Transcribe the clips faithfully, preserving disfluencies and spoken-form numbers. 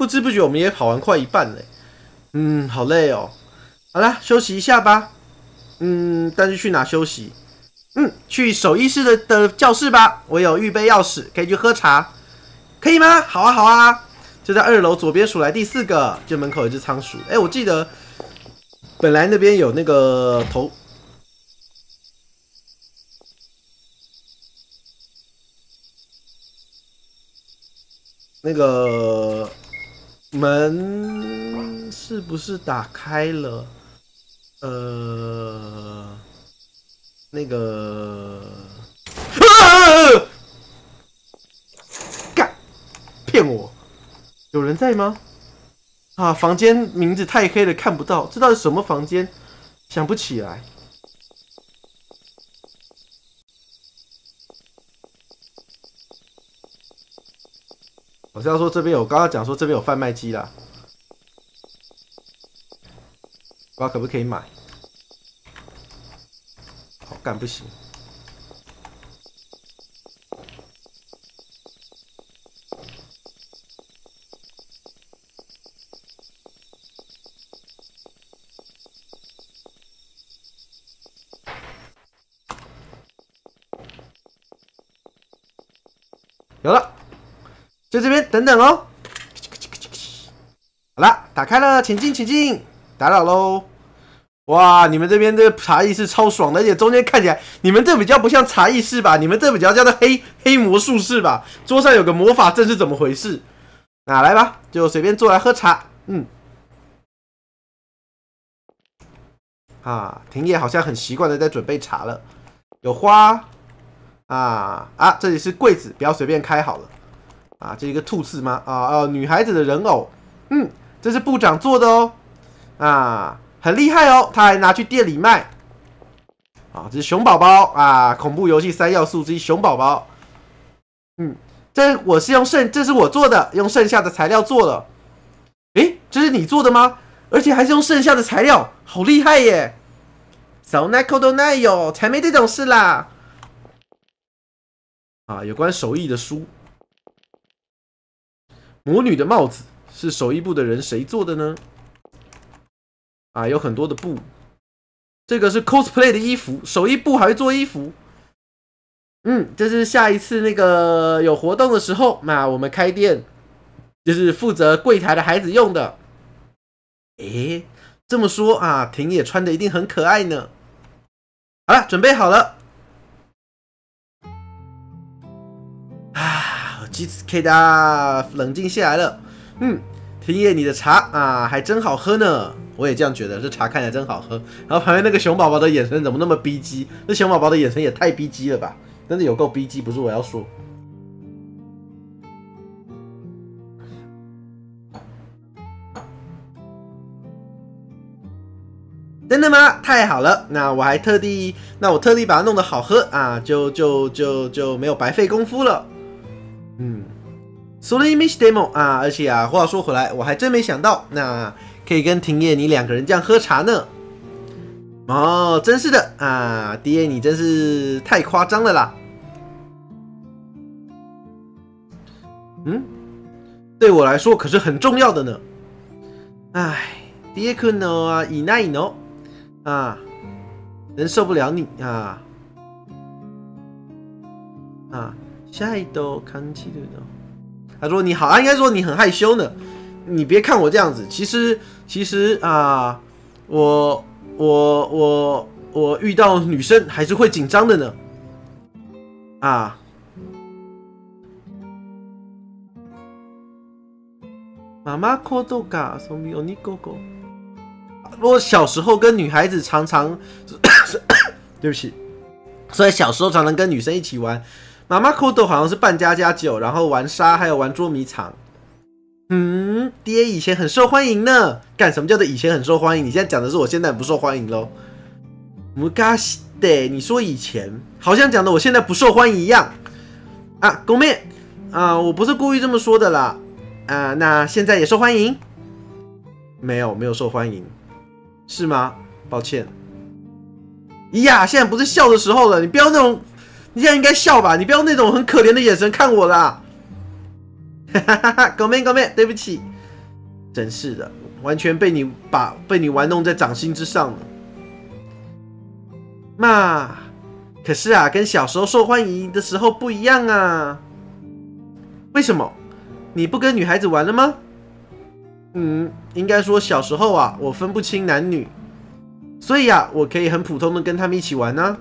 不知不觉我们也跑完快一半了。嗯，好累哦。好啦，休息一下吧。嗯，但是去哪休息？嗯，去手艺室的的教室吧。我有预备钥匙，可以去喝茶，可以吗？好啊，好啊。就在二楼左边数来第四个，就门口有只仓鼠。哎，我记得本来那边有那个头。那个门是不是打开了？呃，那个，啊！干，骗我！有人在吗？啊，房间名字太黑了，看不到，这到底什么房间？想不起来。我是要说这边有，刚刚讲说这边有贩卖机啦，不知道可不可以买？好干不行。有了。在这边等等哦。好啦，打开了，请进，请进，打扰喽。哇，你们这边的茶艺室超爽的，而且中间看起来，你们这比较不像茶艺室吧？你们这比较叫做黑黑魔术室吧？桌上有个魔法阵是怎么回事？那来吧，就随便坐来喝茶。嗯。啊，庭野好像很习惯的在准备茶了，有花啊啊，这里是柜子，不要随便开好了。啊，这一个兔子吗？啊哦，女孩子的人偶，嗯，这是部长做的哦，啊，很厉害哦，他还拿去店里卖。啊，这是熊宝宝啊，恐怖游戏三要素之一，熊宝宝。嗯，这我是用剩，这是我做的，用剩下的材料做的。诶，这是你做的吗？而且还是用剩下的材料，好厉害耶！少奈口都奈有，才没这种事啦。啊，有关手艺的书。魔女的帽子是手艺部的人谁做的呢？啊，有很多的布。这个是 cosplay 的衣服，手艺部还会做衣服。嗯，这是下一次那个有活动的时候，那我们开店就是负责柜台的孩子用的。诶，这么说啊，庭野穿的一定很可爱呢。好了，准备好了。啊，基斯 K 的冷静下来了。嗯，庭野你的茶啊，还真好喝呢。我也这样觉得，这茶看起来真好喝。然后旁边那个熊宝宝的眼神怎么那么逼机？这熊宝宝的眼神也太逼机了吧！真的有够逼机，不是我要说。真的吗？太好了！那我还特地，那我特地把它弄得好喝啊，就就就就没有白费功夫了。嗯，それにしても啊，而且啊，话说回来，我还真没想到，那可以跟庭野你两个人这样喝茶呢。哦，真是的啊，爹你真是太夸张了啦。嗯，对我来说可是很重要的呢。唉，爹くんのはいないの。啊，人受不了你啊啊！下一度看起来呢，他说你好啊，应该说你很害羞呢。你别看我这样子，其实其实啊，我我我我遇到女生还是会紧张的呢。啊，妈妈コドカソミオニココ。我小时候跟女孩子常常，对不起，所以小时候常常跟女生一起玩。妈妈扣豆好像是扮家家酒，然后玩沙，还有玩捉迷藏。嗯，爹以前很受欢迎呢。干什么叫做以前很受欢迎？你现在讲的是我现在很不受欢迎喽。昔的，你说以前，好像讲的我现在不受欢迎一样。啊，公妹啊，我不是故意这么说的啦。啊，那现在也受欢迎？没有，没有受欢迎。是吗？抱歉。咦呀，现在不是笑的时候了，你不要那种，你现在应该笑吧？你不要那种很可怜的眼神看我啦。哈哈哈哈，狗妹狗妹，对不起真是的，完全被你把被你玩弄在掌心之上了。嘛，可是啊，跟小时候受欢迎的时候不一样啊。为什么？你不跟女孩子玩了吗？嗯，应该说小时候啊，我分不清男女，所以啊，我可以很普通的跟他们一起玩啊。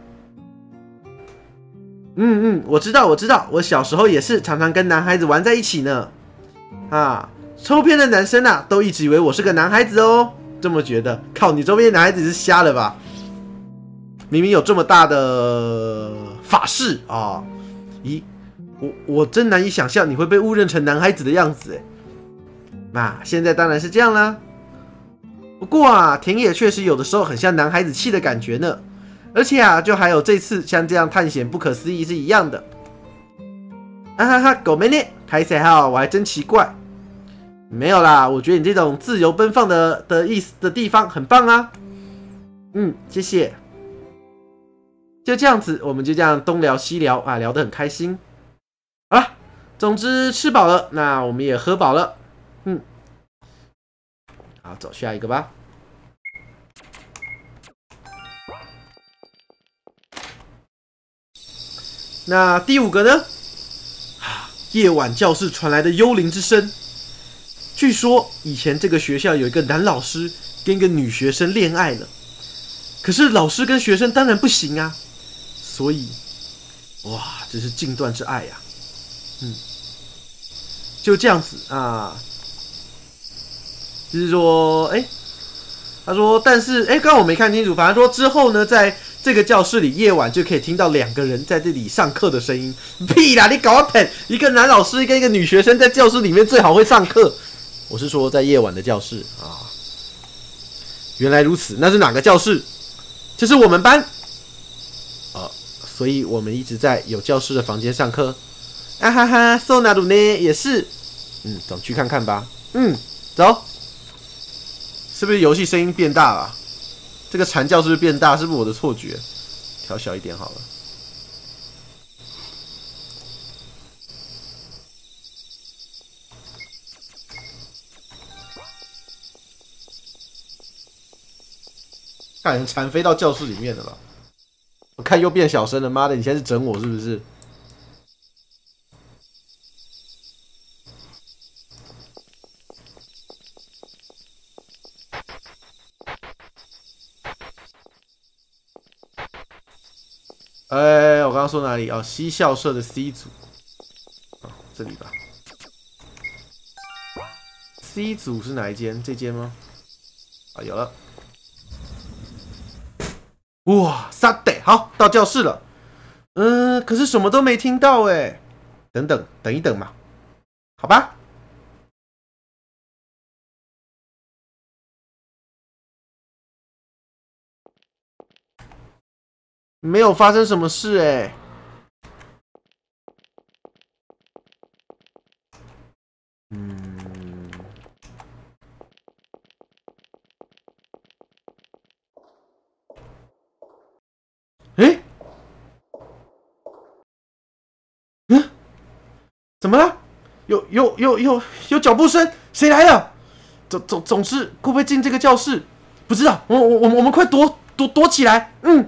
嗯嗯，我知道，我知道，我小时候也是常常跟男孩子玩在一起呢。啊，周边的男生啊，都一直以为我是个男孩子哦，这么觉得。靠，你周边的男孩子是瞎了吧？明明有这么大的法式啊！咦，我我真难以想象你会被误认成男孩子的样子哎。那现在当然是这样啦。不过啊，田野确实有的时候很像男孩子气的感觉呢。而且啊，就还有这次像这样探险不可思议是一样的。啊哈哈，狗妹呢？拍谁哈？我还真奇怪。没有啦，我觉得你这种自由奔放的的意思的地方很棒啊。嗯，谢谢。就这样子，我们就这样东聊西聊啊，聊得很开心。好了，总之吃饱了，那我们也喝饱了。嗯，好，走下一个吧。那第五个呢？夜晚教室传来的幽灵之声。据说以前这个学校有一个男老师跟一个女学生恋爱了，可是老师跟学生当然不行啊，所以，哇，这是禁断之爱呀、啊。嗯，就这样子啊，就是说，哎、欸，他说，但是，哎、欸，刚刚我没看清楚，反正说之后呢，在这个教室里，夜晚就可以听到两个人在这里上课的声音。屁啦，你搞我骗！一个男老师跟一个女学生在教室里面最好会上课。我是说，在夜晚的教室啊。原来如此，那是哪个教室？这是我们班。呃，所以我们一直在有教室的房间上课。啊哈哈，索纳鲁呢也是。嗯，走去看看吧。嗯，走。是不是游戏声音变大了？这个蝉叫是不是变大？是不是我的错觉？调小一点好了。看，蝉飞到教室里面了吧？我看又变小声了，妈的！你现在是整我是不是？哎、欸，我刚刚说哪里？哦，西校社的 C 组，哦，这里吧。C 组是哪一间？这间吗？啊，有了。哇，撒得好，到教室了。嗯、呃，可是什么都没听到哎。等等，等一等嘛。好吧。没有发生什么事哎。嗯。哎。嗯？怎么了？有有有有有脚步声？谁来了？总总总之，会不会进这个教室？不知道。我我我我们快躲躲躲起来！嗯。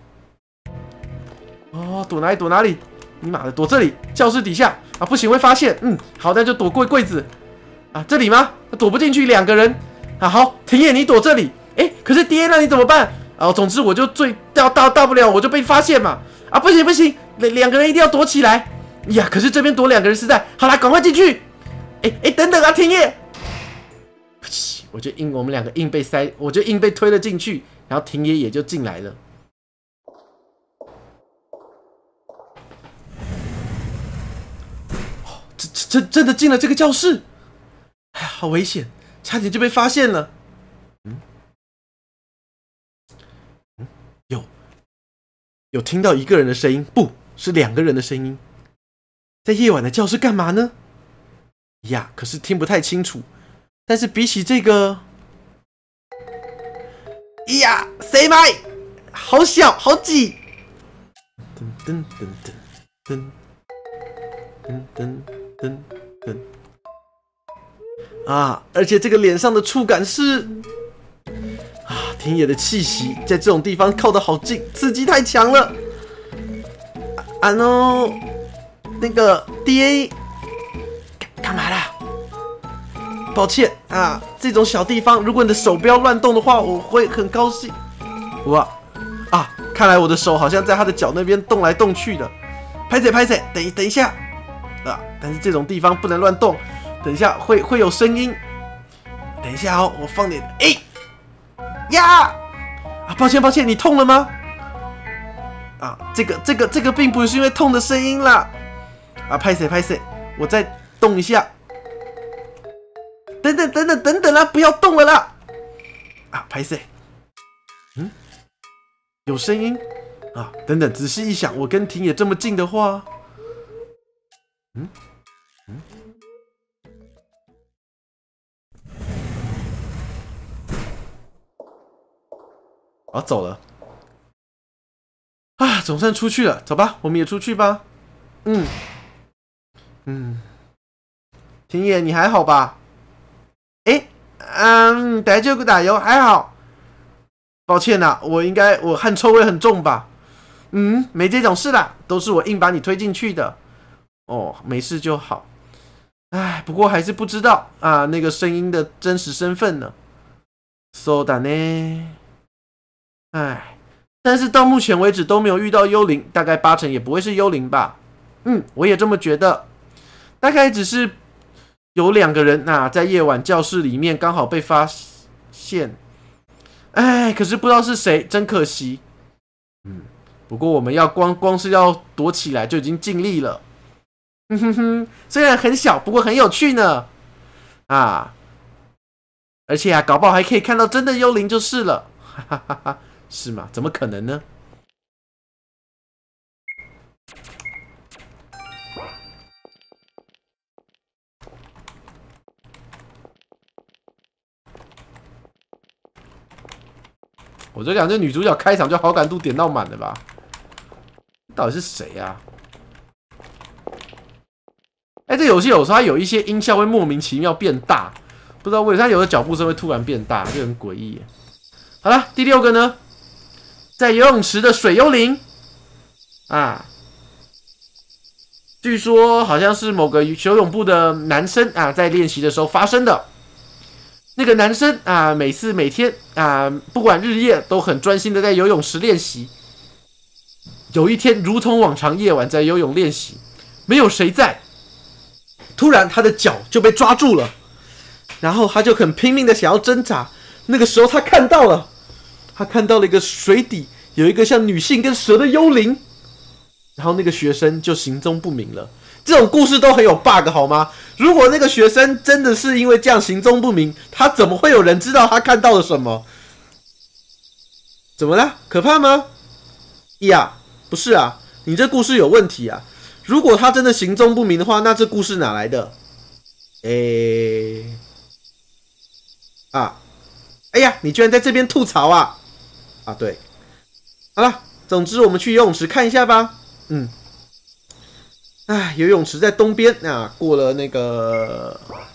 哦，躲哪里？躲哪里？你妈的，躲这里！教室底下啊，不行，会发现。嗯，好，那就躲过柜子。啊，这里吗？躲不进去，两个人。啊，好，田野，你躲这里。哎，可是爹，那你怎么办？啊，总之我就最大大大不了我就被发现嘛。啊，不行不行，两两个人一定要躲起来。呀，可是这边躲两个人实在……好啦，赶快进去。哎哎，等等啊，田野！我就硬，我们两个硬被塞，我就硬被推了进去，然后田野也就进来了。真真的进了这个教室，哎呀，好危险，差点就被发现了。嗯，嗯，有有听到一个人的声音，不是两个人的声音。在夜晚的教室干嘛呢？呀，可是听不太清楚。但是比起这个，呀，谁买？好小，好挤。噔噔噔噔噔噔噔噔。 啊！而且这个脸上的触感是啊，田野的气息在这种地方靠得好近，刺激太强了。啊 no， 那个 D A 干嘛啦？抱歉啊，这种小地方，如果你的手不要乱动的话，我会很高兴。哇啊，看来我的手好像在他的脚那边动来动去的。拍谁拍谁，等等一下啊！但是这种地方不能乱动，等一下会会有声音。等一下哦，我放点哎呀啊！抱歉抱歉，你痛了吗？啊，这个这个这个并不是因为痛的声音啦。啊，拍谁拍谁，我再动一下。等等等等等等啦，不要动了啦！啊，拍谁？嗯，有声音啊！等等，仔细一想，我跟庭野这么近的话，嗯嗯，我要走了啊！总算出去了，走吧，我们也出去吧。嗯嗯，庭野，你还好吧？哎，嗯，大丈夫打油还好。抱歉啦、啊，我应该我汗臭味很重吧？嗯，没这种事啦，都是我硬把你推进去的。哦，没事就好。哎，不过还是不知道啊，那个声音的真实身份呢。そうだね。哎，但是到目前为止都没有遇到幽灵，大概八成也不会是幽灵吧？嗯，我也这么觉得。大概只是有两个人啊，在夜晚教室里面刚好被发现。哎，可是不知道是谁，真可惜。嗯，不过我们要光光是要躲起来就已经尽力了。哼哼哼，虽然很小，不过很有趣呢。啊，而且啊，搞不好还可以看到真的幽灵就是了。哈哈哈哈，是吗？怎么可能呢？我就讲这女主角开场就好感度点到满了吧？到底是谁呀、啊？哎、欸，这游戏有时候它有一些音效会莫名其妙变大，不知道为什么它有的脚步声会突然变大，就很诡异。好了，第六个呢，在游泳池的水幽灵啊，据说好像是某个游泳部的男生啊，在练习的时候发生的。那个男生啊，每次每天啊，不管日夜都很专心的在游泳池练习。有一天，如同往常夜晚在游泳练习，没有谁在，突然他的脚就被抓住了，然后他就很拼命的想要挣扎。那个时候他看到了，他看到了一个水底有一个像女性跟蛇的幽灵，然后那个学生就行踪不明了。这种故事都很有 bug 好吗？如果那个学生真的是因为这样行踪不明，他怎么会有人知道他看到了什么？怎么了？可怕吗？呀，不是啊，你这故事有问题啊！如果他真的行踪不明的话，那这故事哪来的？诶，啊，哎呀，你居然在这边吐槽啊！啊，对，好了，总之我们去游泳池看一下吧。嗯。哎，游泳池在东边啊，过了那个